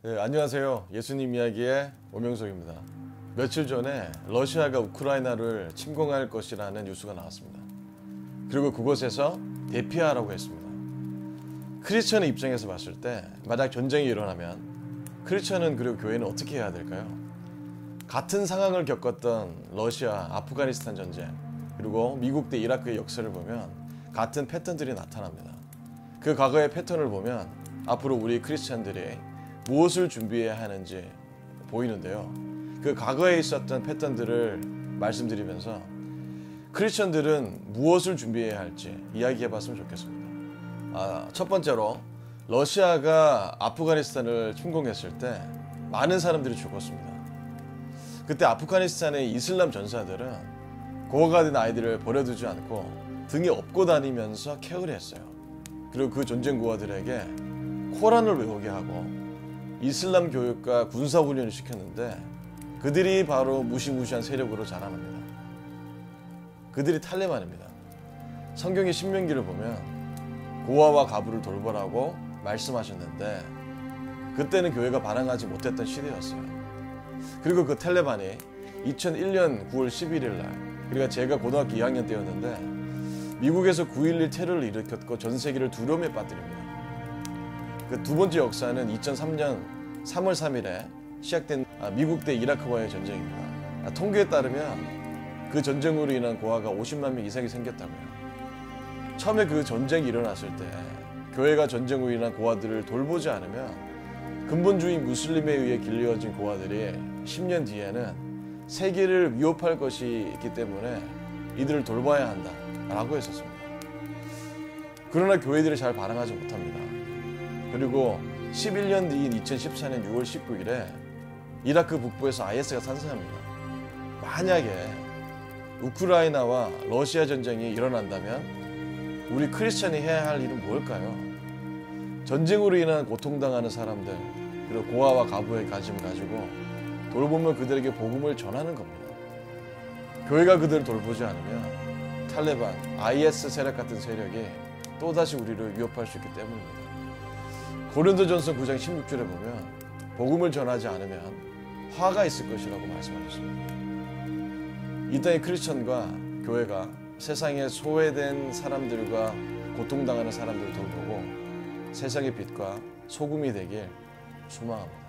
네, 안녕하세요. 예수님 이야기의 오명석입니다. 며칠 전에 러시아가 우크라이나를 침공할 것이라는 뉴스가 나왔습니다. 그리고 그곳에서 대피하라고 했습니다. 크리스천의 입장에서 봤을 때 만약 전쟁이 일어나면 크리스천은 그리고 교회는 어떻게 해야 될까요? 같은 상황을 겪었던 러시아, 아프가니스탄 전쟁 그리고 미국 대 이라크의 역사를 보면 같은 패턴들이 나타납니다. 그 과거의 패턴을 보면 앞으로 우리 크리스천들이 무엇을 준비해야 하는지 보이는데요. 그 과거에 있었던 패턴들을 말씀드리면서 크리스천들은 무엇을 준비해야 할지 이야기해 봤으면 좋겠습니다. 첫 번째로 러시아가 아프가니스탄을 침공했을 때 많은 사람들이 죽었습니다. 그때 아프가니스탄의 이슬람 전사들은 고아가 된 아이들을 버려두지 않고 등에 업고 다니면서 케어를 했어요. 그리고 그 전쟁 고아들에게 코란을 외우게 하고 이슬람 교육과 군사훈련을 시켰는데 그들이 바로 무시무시한 세력으로 자라납니다. 그들이 탈레반입니다. 성경의 신명기를 보면 고아와 가부를 돌보라고 말씀하셨는데 그때는 교회가 반항하지 못했던 시대였어요. 그리고 그 탈레반이 2001년 9월 11일 날, 그러니까 제가 고등학교 2학년 때였는데 미국에서 9.11 테러를 일으켰고 전 세계를 두려움에 빠뜨립니다. 그 두 번째 역사는 2003년 3월 3일에 시작된 미국 대 이라크와의 전쟁입니다. 통계에 따르면 그 전쟁으로 인한 고아가 50만 명 이상이 생겼다고요. 처음에 그 전쟁이 일어났을 때 교회가 전쟁으로 인한 고아들을 돌보지 않으면 근본주의 무슬림에 의해 길러진 고아들이 10년 뒤에는 세계를 위협할 것이 있기 때문에 이들을 돌봐야 한다라고 했었습니다. 그러나 교회들이 잘 반응하지 못합니다. 그리고 11년 뒤인 2014년 6월 19일에 이라크 북부에서 IS가 탄생합니다. 만약에 우크라이나와 러시아 전쟁이 일어난다면 우리 크리스천이 해야 할 일은 뭘까요? 전쟁으로 인한 고통당하는 사람들 그리고 고아와 가부의 가짐을 가지고 돌보며 그들에게 복음을 전하는 겁니다. 교회가 그들을 돌보지 않으면 탈레반, IS 세력 같은 세력이 또다시 우리를 위협할 수 있기 때문입니다. 고린도전서 9장 16절에 보면 복음을 전하지 않으면 화가 있을 것이라고 말씀하셨습니다. 이 땅의 크리스천과 교회가 세상에 소외된 사람들과 고통당하는 사람들을 돌보고 세상의 빛과 소금이 되길 소망합니다.